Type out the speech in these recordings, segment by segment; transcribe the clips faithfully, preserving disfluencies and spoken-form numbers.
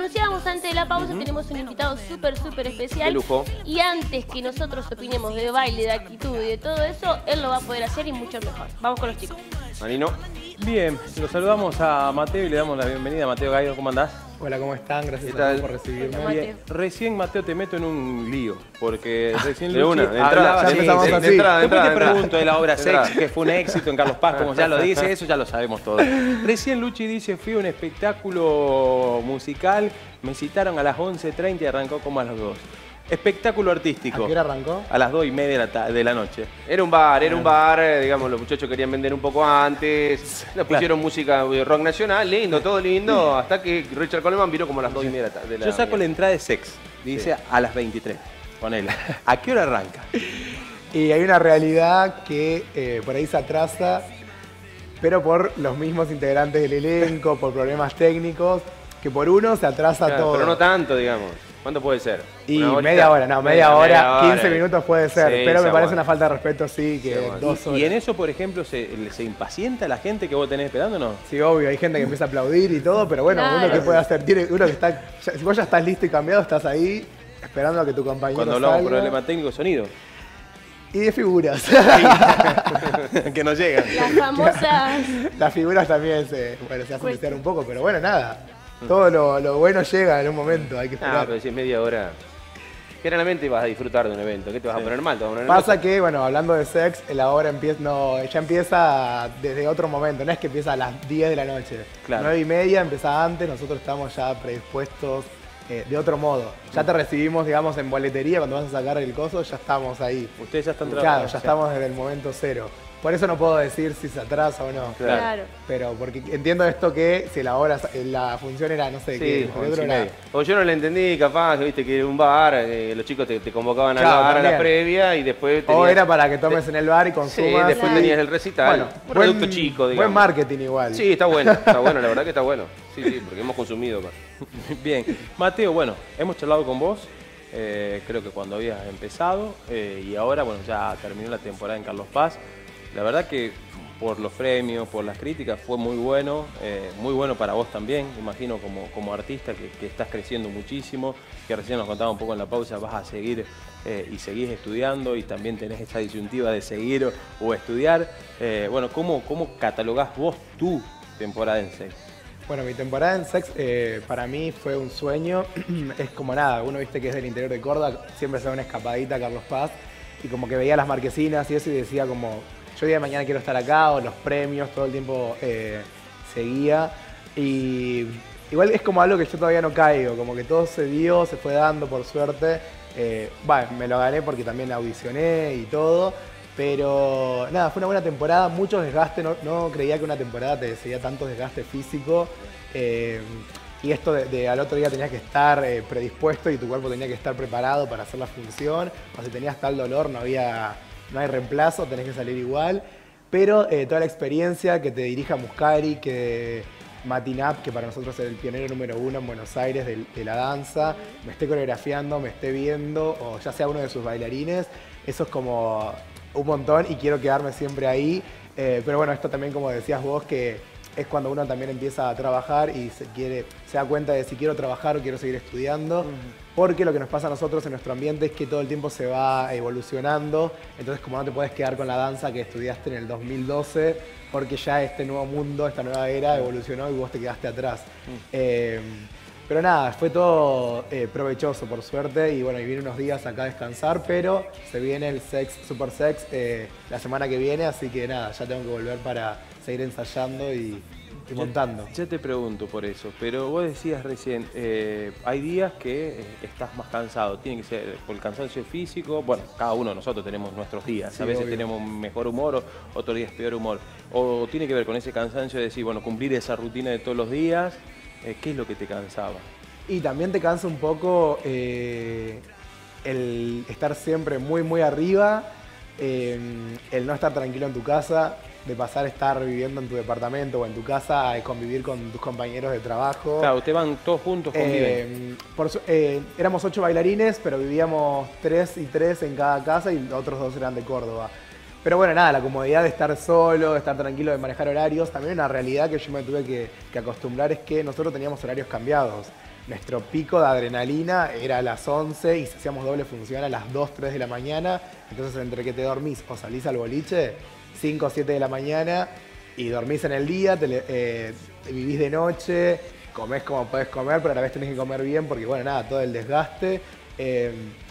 anunciábamos antes de la pausa, uh-huh. tenemos un invitado súper, súper especial. De lujo. Y antes que nosotros opinemos de baile, de actitud y de todo eso, él lo va a poder hacer y mucho mejor. Vamos con los chicos. Marino. Bien, lo saludamos a Mateo y le damos la bienvenida. Mateo Gaido, ¿cómo andás? Hola, ¿cómo están? Gracias a todos por recibirme. Hola, Bien, recién, Mateo, te meto en un lío, porque recién de Luchi una, de entrada, hablaba... ya Sí, empezamos de, así. de entrada, de Después entrada, te de pregunto de la obra de Sex, entrada. que fue un éxito en Carlos Paz, como ya lo dice, eso ya lo sabemos todos. Recién Luchi dice, fui a un espectáculo musical, me citaron a las once treinta y arrancó como a las dos. Espectáculo artístico. ¿A qué hora arrancó? A las dos y media de la, de la noche. Era un bar, era un bar, eh, digamos, los muchachos querían vender un poco antes, nos pusieron claro. música de rock nacional, lindo, todo lindo, hasta que Richard Coleman vino como a las dos y media de la Yo saco mañana. la entrada de Sex, dice sí. a las veintitrés, ponele. ¿A qué hora arranca? Y hay una realidad que eh, por ahí se atrasa, pero por los mismos integrantes del elenco, por problemas técnicos, que por uno se atrasa claro, todo. Pero no tanto, digamos. ¿Cuánto puede ser? Y media hora, no, media, media hora, hora, quince minutos puede ser, sí, pero me parece aguanta. una falta de respeto, sí, que sí, dos horas. ¿Y en eso, por ejemplo, se, se impacienta la gente que vos tenés esperando o no? Sí, obvio, hay gente que empieza a aplaudir y todo, pero bueno, claro. uno que puede hacer, tiene uno que está, ya, si vos ya estás listo y cambiado, estás ahí esperando a que tu compañero Cuando hablamos salga. problema técnico, sonido. Y de figuras. que no llegan. Las famosas... Las figuras también se, bueno, se hacen desear un poco, pero bueno, nada. Todo lo, lo bueno llega en un momento, hay que esperar. Ah, pero si es media hora... Generalmente vas a disfrutar de un evento. ¿Qué te vas sí. a poner mal? ¿Te vas a poner Pasa nervioso? que, bueno, hablando de Sex, la hora empieza, no, ya empieza desde otro momento. No es que empieza a las diez de la noche. Claro. nueve y media empieza antes, nosotros estamos ya predispuestos eh, de otro modo. Ya te recibimos, digamos, en boletería, cuando vas a sacar el coso, ya estamos ahí. Ustedes ya están trabajando. Claro, ya estamos desde el momento cero. Por eso no puedo decir si se atrasa o no. Claro. claro. Pero porque entiendo esto que si la hora, la función era, no sé, sí, que otro era... O yo no le entendí, capaz, viste, que era un bar, eh, los chicos te, te convocaban claro, al bar también. a la previa y después tenías... O era para que tomes en el bar y consumas. Sí, después claro. tenías el recital. Bueno, un buen, producto chico, digamos. Buen marketing igual. Sí, está bueno, está bueno, la verdad que está bueno. Sí, sí, porque hemos consumido. Bien. Mateo, bueno, hemos charlado con vos, eh, creo que cuando habías empezado, eh, y ahora, bueno, ya terminó la temporada en Carlos Paz. La verdad que por los premios, por las críticas, fue muy bueno, eh, muy bueno para vos también, imagino como, como artista que, que estás creciendo muchísimo, que recién nos contaba un poco en la pausa, vas a seguir eh, y seguís estudiando y también tenés esa disyuntiva de seguir o, o estudiar. Eh, bueno, ¿cómo, ¿cómo catalogás vos tu temporada en Sex? Bueno, mi temporada en Sex eh, para mí fue un sueño, es como nada, uno viste que es del interior de Córdoba, siempre se da una escapadita a Carlos Paz y como que veía las marquesinas y eso y decía como... Yo día de mañana quiero estar acá, o los premios, todo el tiempo eh, seguía. Y igual es como algo que yo todavía no caigo, como que todo se dio, se fue dando por suerte. Eh, bueno, me lo gané porque también audicioné y todo. Pero nada, fue una buena temporada, mucho desgaste, no, no creía que una temporada te sería tanto desgaste físico. Eh, y esto de, de al otro día tenías que estar eh, predispuesto y tu cuerpo tenía que estar preparado para hacer la función. O si tenías tal dolor no había... No hay reemplazo, tenés que salir igual. Pero eh, toda la experiencia que te dirija Muscari, que Matinap, que para nosotros es el pionero número uno en Buenos Aires de, de la danza, me esté coreografiando, me esté viendo, o ya sea uno de sus bailarines, eso es como un montón y quiero quedarme siempre ahí. Eh, pero bueno, esto también, como decías vos, que es cuando uno también empieza a trabajar y se, quiere, se da cuenta de si quiero trabajar o quiero seguir estudiando. Uh-huh. Porque lo que nos pasa a nosotros en nuestro ambiente es que todo el tiempo se va evolucionando. Entonces, como no te puedes quedar con la danza que estudiaste en el dos mil doce, porque ya este nuevo mundo, esta nueva era evolucionó y vos te quedaste atrás. Uh-huh. eh, pero nada, fue todo eh, provechoso, por suerte. Y bueno, y vine unos días acá a descansar, pero se viene el Sex, Super Sex eh, la semana que viene. Así que nada, ya tengo que volver para seguir ensayando y... y montando. Ya, ya te pregunto por eso, pero vos decías recién, eh, hay días que eh, estás más cansado, tiene que ser por el cansancio físico, bueno, cada uno de nosotros tenemos nuestros días, sí, a veces obvio. Tenemos mejor humor, o, otros días peor humor, o tiene que ver con ese cansancio de decir, bueno, cumplir esa rutina de todos los días, eh, ¿qué es lo que te cansaba? Y también te cansa un poco eh, el estar siempre muy, muy arriba, eh, el no estar tranquilo en tu casa, de pasar a estar viviendo en tu departamento o en tu casa a convivir con tus compañeros de trabajo. Claro, ustedes van todos juntos, conviven. Eh, por, eh, éramos ocho bailarines, pero vivíamos tres y tres en cada casa y los otros dos eran de Córdoba. Pero bueno, nada, la comodidad de estar solo, de estar tranquilo, de manejar horarios. También una realidad que yo me tuve que, que acostumbrar es que nosotros teníamos horarios cambiados. nuestro pico de adrenalina era a las once y si hacíamos doble función a las dos, tres de la mañana. Entonces, entre que te dormís o salís al boliche, cinco o siete de la mañana, y dormís en el día, te, eh, vivís de noche, comés como podés comer, pero a la vez tenés que comer bien porque, bueno, nada, todo el desgaste. Eh,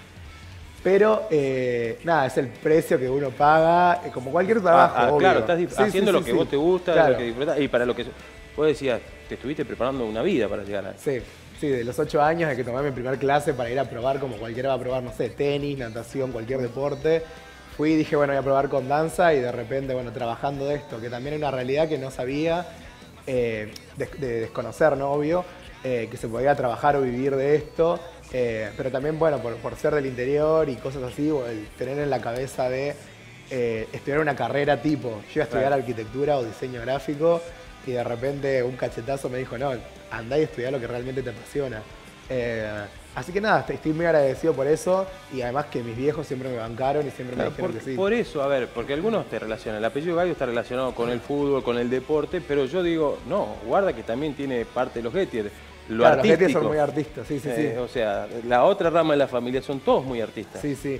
pero, eh, nada, es el precio que uno paga, eh, como cualquier trabajo, ah, ah, obvio. Claro, estás Sí, haciendo sí, lo sí, que sí. vos te gusta, Claro. lo que disfrutás, y para lo que vos decías, te estuviste preparando una vida para llegar a eso. Sí, sí, de los ocho años de que tomé mi primer clase para ir a probar, como cualquiera va a probar, no sé, tenis, natación, cualquier deporte. Fui y dije, bueno, voy a probar con danza y de repente, bueno, trabajando de esto, que también era una realidad que no sabía, eh, de, de desconocer, ¿no? Obvio, eh, que se podía trabajar o vivir de esto. Eh, pero también, bueno, por, por ser del interior y cosas así, o el tener en la cabeza de eh, estudiar una carrera tipo, yo iba a estudiar Claro. arquitectura o diseño gráfico y de repente un cachetazo me dijo, no, andá y estudiá lo que realmente te apasiona. Eh, así que nada, estoy muy agradecido por eso y además que mis viejos siempre me bancaron y siempre Claro, me dijeron por, que sí. por eso, a ver, porque algunos te relacionan, el apellido Gallo está relacionado con el fútbol, con el deporte, pero yo digo, no, guarda que también tiene parte de los Gettier, lo claro, los artístico. Getty son muy artistas, sí, sí, sí. Eh, o sea, la otra rama de la familia son todos muy artistas. Sí, sí.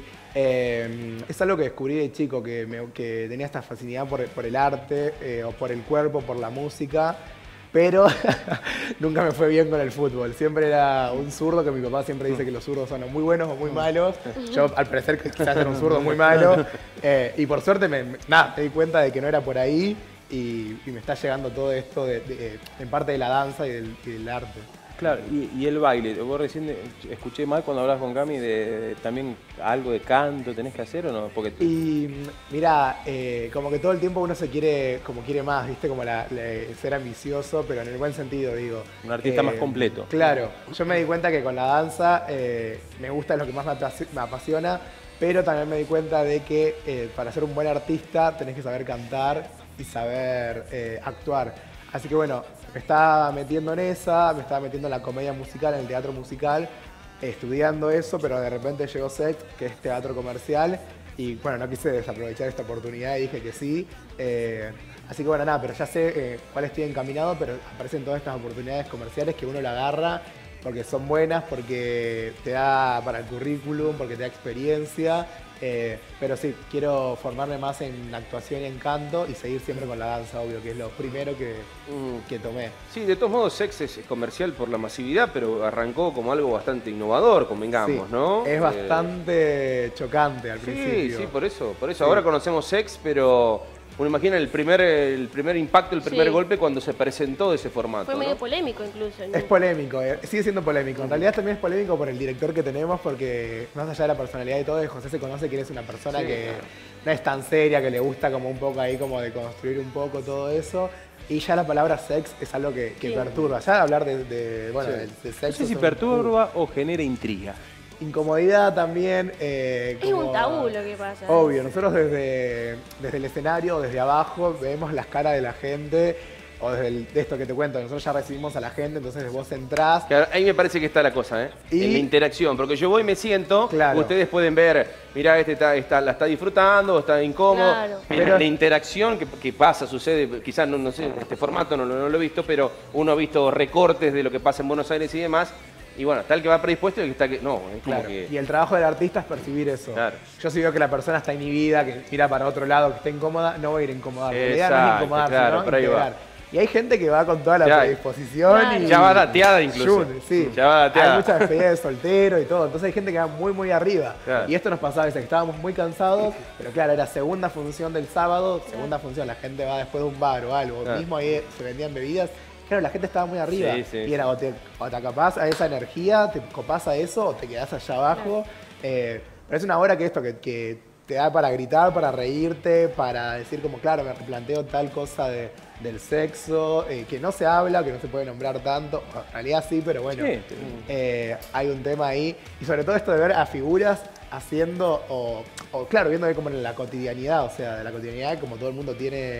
Eh, es algo que descubrí de chico, que, me- que tenía esta facilidad por, por el arte, eh, o por el cuerpo, por la música, pero nunca me fue bien con el fútbol. Siempre era un zurdo, que mi papá siempre dice que los zurdos son o muy buenos o muy malos. Yo, al parecer, quizás era un zurdo muy malo. Eh, y por suerte, me, me- nada, me di cuenta de que no era por ahí y, y me está llegando todo esto de- de- en parte de la danza y del, y del arte. Claro, y, y el baile, vos recién de- escuché mal cuando hablabas con Cami de, de también algo de canto, ¿tenés que hacer o no? Porque Y mira, eh, como que todo el tiempo uno se quiere, como quiere más, ¿viste? Como la, la- ser ambicioso, pero en el buen sentido, digo. Un artista más completo. Claro, yo me di cuenta que con la danza eh, me gusta, es lo que más me, apasi- me apasiona, pero también me di cuenta de que eh, para ser un buen artista tenés que saber cantar y saber eh, actuar. Así que bueno, me estaba metiendo en esa, me estaba metiendo en la comedia musical, en el teatro musical, estudiando eso, pero de repente llegó Sex, que es teatro comercial, y bueno, no quise desaprovechar esta oportunidad y dije que sí. Eh, así que bueno, nada, pero ya sé eh, cuál estoy encaminado, pero aparecen todas estas oportunidades comerciales que uno la agarra porque son buenas, porque te da para el currículum, porque te da experiencia. Eh, pero sí, quiero formarme más en actuación y en canto y seguir siempre con la danza, obvio, que es lo primero que, Mm. que tomé. Sí, de todos modos, Sex es comercial por la masividad, pero arrancó como algo bastante innovador, convengamos, Sí, ¿no? es Eh, bastante chocante al Sí, principio. sí, por eso. Por eso Sí. ahora conocemos Sex, pero uno imagina el primer, el primer impacto, el primer Sí. golpe cuando se presentó ese formato. Fue ¿no? medio polémico incluso. ¿no? Es polémico, eh, sigue siendo polémico. En realidad también es polémico por el director que tenemos, porque más allá de la personalidad y todo, de José se conoce que él es una persona Sí, que claro. no es tan seria, que le gusta como un poco ahí como de construir un poco todo eso. Y ya la palabra sex es algo que, que Sí. perturba. Ya hablar de, de, bueno, Sí. de, de no sexo sé si es un- perturba o genera intriga. incomodidad también. eh, Es como- un tabú lo que pasa. Obvio, nosotros desde, desde el escenario, desde abajo, vemos las caras de la gente, o desde el- de esto que te cuento, nosotros ya recibimos a la gente, entonces vos entrás. Claro, ahí me parece que está la cosa, ¿eh? Y- En la interacción, porque yo voy y me siento, Claro. ustedes pueden ver, mirá, este está, está- la está disfrutando, está incómodo. Claro. Pero Pero- la interacción que, que pasa, sucede, quizás no, no sé, este formato no, lo- no lo he visto, pero uno ha visto recortes de lo que pasa en Buenos Aires y demás. Y bueno, está el que va predispuesto y el que está que. No, es como Claro, que. y el trabajo del artista es percibir eso. Claro. Yo si veo que la persona está inhibida, que mira para otro lado, que está incómoda, no voy a ir a incomodar. La idea no es Exacto, incomodar, claro, sino por ahí va. integrar. Y hay gente que va con toda la Ya- predisposición Claro. y... Ya va dateada incluso. Yun, sí. Ya va dateada. Hay muchas despedidas de soltero y todo. Entonces hay gente que va muy, muy arriba. Claro. Y esto nos pasaba a veces, que estábamos muy cansados, pero claro, era segunda función del sábado, segunda función, la gente va después de un bar o algo. Claro. Mismo ahí se vendían bebidas. Claro, la gente estaba muy arriba. Sí, sí. Y era o te, o te acapás a esa energía, te copás a eso, o te quedás allá abajo. Eh, pero es una hora que esto, que, que te da para gritar, para reírte, para decir como, claro, me replanteo tal cosa de, del sexo, eh, que no se habla, que no se puede nombrar tanto. En realidad sí, pero bueno, Sí. eh, hay un tema ahí. Y sobre todo esto de ver a figuras haciendo, o, o claro, viendo ahí como en la cotidianidad, o sea, de la cotidianidad, como todo el mundo tiene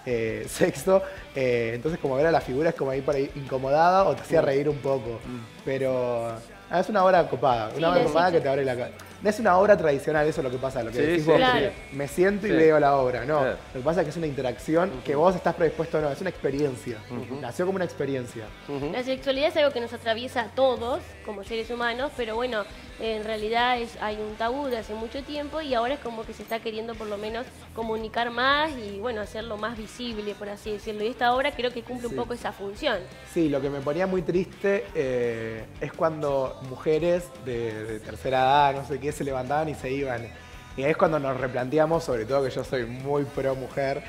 eh, sexo. Eh, entonces como ver a la figura es como ahí por ahí incomodada o te hacía reír un poco. Pero ah, es una obra copada, Sí, una obra la copada sexo. que te abre la cara. No es una obra tradicional, eso es lo que pasa, lo que Sí, decís sí, vos, claro. que me siento y Sí. veo la obra, no. Claro. Lo que pasa es que es una interacción que vos estás predispuesto o no, es una experiencia. Nació como una experiencia. La sexualidad es algo que nos atraviesa a todos como seres humanos, pero bueno, en realidad es, hay un tabú de hace mucho tiempo y ahora es como que se está queriendo por lo menos comunicar más y bueno, hacerlo más visible, por así decirlo. Y esta obra creo que cumple Sí. un poco esa función. Sí, lo que me ponía muy triste eh, es cuando mujeres de, de tercera edad, no sé qué, se levantaban y se iban. Y ahí es cuando nos replanteamos, sobre todo que yo soy muy pro mujer,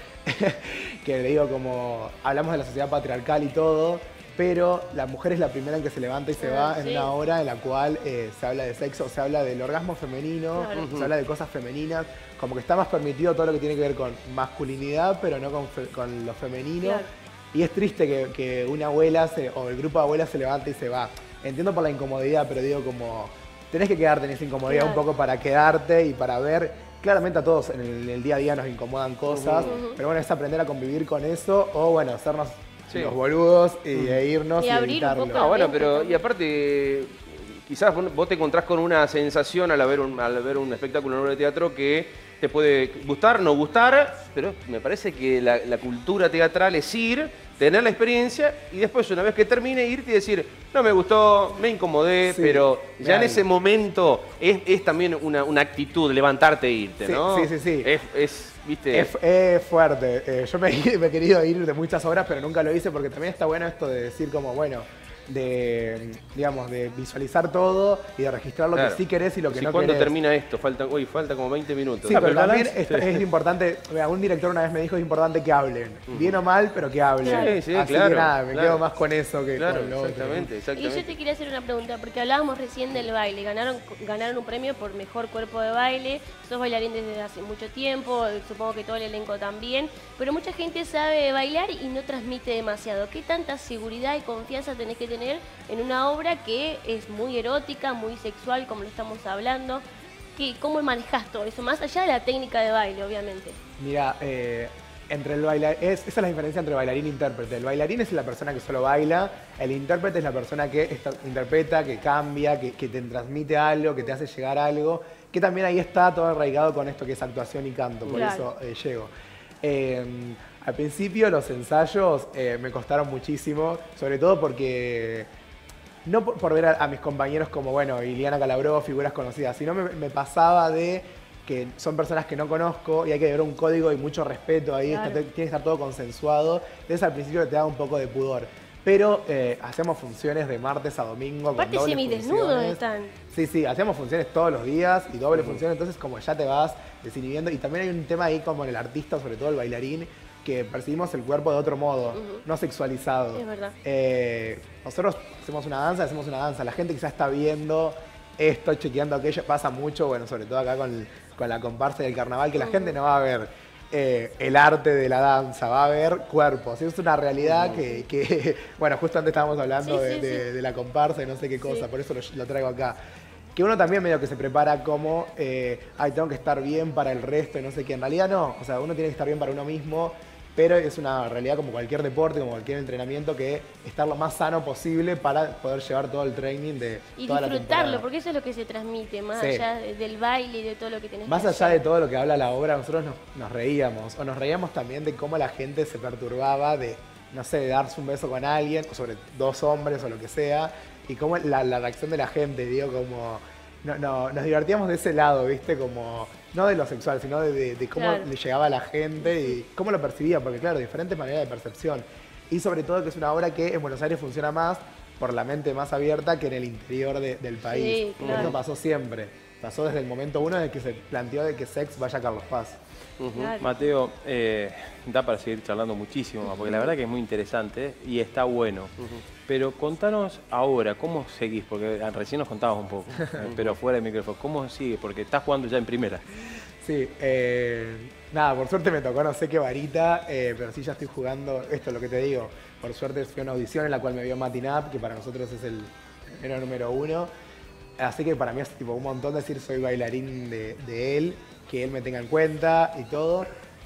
que le digo como, hablamos de la sociedad patriarcal y todo, pero la mujer es la primera en que se levanta y se Ah, va en sí. una hora en la cual eh, se habla de sexo, se habla del orgasmo femenino, Claro. se habla de cosas femeninas, como que está más permitido todo lo que tiene que ver con masculinidad, pero no con, fe- con lo femenino. Claro. Y es triste que, que una abuela se- o el grupo de abuelas se levante y se va. Entiendo por la incomodidad, pero digo como, tenés que quedarte en esa incomodidad Claro. un poco para quedarte y para ver. Claramente a todos en el, en el día a día nos incomodan cosas, Ujú. pero bueno, es aprender a convivir con eso o bueno, hacernos Sí. los boludos y, e irnos Y y, abrir un evitarlo. poco No, bueno, mente pero también. y aparte, quizás vos vos te encontrás con una sensación al ver un, al ver un espectáculo, una obra de teatro que te puede gustar, no gustar, pero me parece que la, la cultura teatral es ir, tener la experiencia y después una vez que termine irte y decir, no me gustó, me incomodé, Sí, pero ya en real. ese momento es, es también una, una actitud, levantarte e irte, Sí, ¿no? sí, sí, sí. Es, es, viste... Es, es fuerte. Eh, yo me, me he querido ir de muchas obras, pero nunca lo hice porque también está bueno esto de decir como, bueno, de, digamos, de visualizar todo y de registrar lo Claro. que sí querés y lo que Sí, no ¿cuándo querés. termina esto? Falta, uy, falta como veinte minutos. Sí, Ah, pero pero también balance. es, es importante, mira, un director una vez me dijo es importante que hablen, bien o mal, pero que hablen. Claro. Sí, sí, Así claro, que nada, me claro. quedo más con eso que Claro, con lo otro. exactamente, Y exactamente. yo te quería hacer una pregunta, porque hablábamos recién del baile, ganaron, ganaron un premio por mejor cuerpo de baile, sos bailarín desde hace mucho tiempo, supongo que todo el elenco también, pero mucha gente sabe bailar y no transmite demasiado. ¿Qué tanta seguridad y confianza tenés que tener en una obra que es muy erótica, muy sexual, como lo estamos hablando? ¿Qué, ¿Cómo manejás todo eso? Más allá de la técnica de baile, obviamente. Mira, eh, entre el bailarín, es, esa es la diferencia entre bailarín e intérprete. El bailarín es la persona que solo baila, el intérprete es la persona que esta- interpreta, que cambia, que, que te transmite algo, que te hace llegar algo, que también ahí está todo arraigado con esto que es actuación y canto, por Claro. eso eh, llego. Eh, al principio los ensayos eh, me costaron muchísimo, sobre todo porque no por, por ver a, a mis compañeros como, bueno, Iliana Calabró, figuras conocidas, sino me, me pasaba de que son personas que no conozco y hay que ver un código y mucho respeto ahí, Claro. está- tiene que estar todo consensuado. Entonces al principio te da un poco de pudor. Pero eh, hacemos funciones de martes a domingo. con Aparte dobles semidesnudos funciones. están. Sí, sí, hacemos funciones todos los días y doble función, entonces como ya te vas desinhibiendo. Y también hay un tema ahí como en el artista, sobre todo el bailarín, que percibimos el cuerpo de otro modo, Ujú. no sexualizado. Es verdad. Eh, nosotros hacemos una danza, hacemos una danza. La gente quizás está viendo esto, chequeando aquello, pasa mucho, bueno, sobre todo acá con, con la comparsa del carnaval, que la gente no va a ver eh, el arte de la danza, va a ver cuerpos. Es una realidad que, que, bueno, justo antes estábamos hablando Sí, de, sí, de- sí. de la comparsa y no sé qué cosa, Sí. por eso lo, lo traigo acá. Que uno también medio que se prepara como, eh, ay, tengo que estar bien para el resto y no sé qué. En realidad no, o sea, uno tiene que estar bien para uno mismo, pero es una realidad como cualquier deporte, como cualquier entrenamiento, que estar lo más sano posible para poder llevar todo el training de Y toda la disfrutarlo, temporada. porque eso es lo que se transmite, más Sí. allá de- del baile y de todo lo que tenés Más que allá hacer. de todo lo que habla la obra, nosotros nos, nos reíamos, o nos reíamos también de cómo la gente se perturbaba de, no sé, de darse un beso con alguien, o sobre dos hombres o lo que sea, y cómo la, la reacción de la gente, digo, como... No, no, nos divertíamos de ese lado, ¿viste? Como, no de lo sexual, sino de, de- de cómo Claro. le llegaba a la gente y cómo lo percibía, porque claro, diferentes maneras de percepción. Y sobre todo que es una obra que en Buenos Aires funciona más por la mente más abierta que en el interior de- del país. Sí, claro. Eso pasó siempre. Pasó desde el momento uno de que se planteó de que Sex vaya a Carlos Paz. Ujú. Claro. Mateo, eh, da para seguir charlando muchísimo más, porque la verdad que es muy interesante y está bueno. Pero contanos ahora, ¿cómo seguís? Porque recién nos contabas un poco, eh, pero fuera de micrófono. ¿Cómo sigues? Porque estás jugando ya en primera. Sí, eh, nada, por suerte me tocó no sé qué varita, eh, pero sí ya estoy jugando, esto es lo que te digo, por suerte fue una audición en la cual me vio Matinap, que para nosotros es el primero número uno, así que para mí es tipo un montón decir soy bailarín de, de él, que él me tenga en cuenta y todo,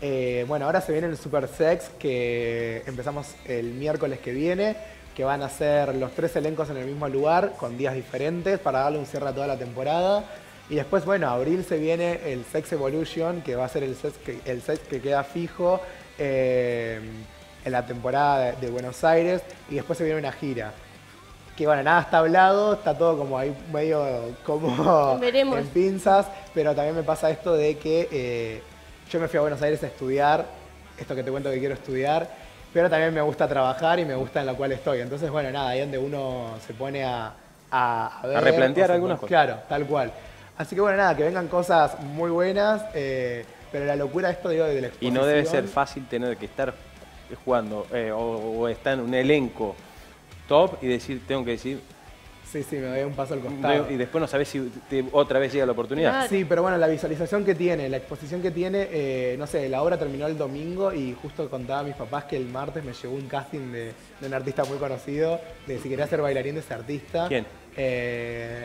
Eh, bueno, ahora se viene el Super Sex, que empezamos el miércoles que viene, que van a ser los tres elencos en el mismo lugar, con días diferentes, para darle un cierre a toda la temporada. Y después, bueno, abril se viene el Sex Evolution, que va a ser el sex que, el sex que queda fijo eh, en la temporada de, de Buenos Aires. Y después se viene una gira. Que bueno, nada está hablado, está todo como ahí medio como Veremos. en pinzas. Pero también me pasa esto de que eh, yo me fui a Buenos Aires a estudiar, esto que te cuento que quiero estudiar. Pero también me gusta trabajar y me gusta en la cual estoy. Entonces, bueno, nada, ahí donde uno se pone a, a, a ver. A replantear o se algunas pone- cosas. Claro, tal cual. Así que bueno, nada, que vengan cosas muy buenas, eh, pero la locura de esto, digo, de la Y exposición. no debe ser fácil tener que estar jugando eh, o, o estar en un elenco top y decir, tengo que decir, Sí, sí, me doy un paso al costado. y después no sabes si te- otra vez llega la oportunidad. Claro. Sí, pero bueno, la visualización que tiene, la exposición que tiene, eh, no sé, la obra terminó el domingo y justo contaba a mis papás que el martes me llegó un casting de, de un artista muy conocido, de si quería ser bailarín de ese artista. ¿Quién? Eh,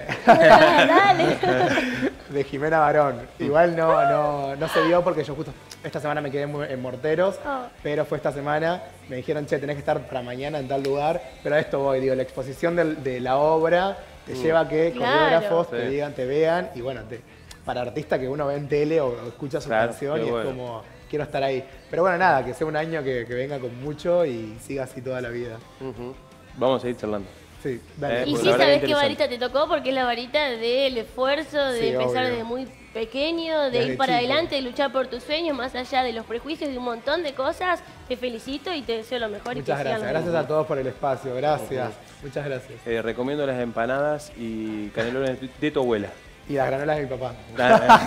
Dale. de Jimena Barón. Igual no, no, no se dio porque yo justo esta semana me quedé mu- en Morteros, Oh. pero fue esta semana, me dijeron, che, tenés que estar para mañana en tal lugar, pero a esto voy, digo, la exposición del- de la obra te lleva a que Claro. coreógrafos te Sí. digan, te vean, y bueno, te- para artista que uno ve en tele o, o escucha su Claro, canción qué y bueno. es como, quiero estar ahí. Pero bueno, nada, que sea un año que, que venga con mucho y siga así toda la vida. Ujú. Vamos a seguir charlando. Sí, dale. Eh, Y pues, sí, la verdad sabes que qué interesante. varita te tocó porque es la varita del esfuerzo, de Sí, empezar obvio. desde muy pequeño, de Desde ir para chico. adelante, de luchar por tus sueños, más allá de los prejuicios, de un montón de cosas. Te felicito y te deseo lo mejor. y que Muchas sigan gracias, los gracias éxitos. a todos por el espacio, gracias, muchas gracias. Eh, recomiendo las empanadas y canelones de- de tu abuela. Y las granolas de mi papá.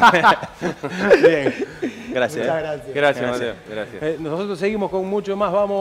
Bien. Gracias. Muchas eh. gracias. Gracias, Mateo. Gracias. Eh, nosotros seguimos con mucho más. Vamos.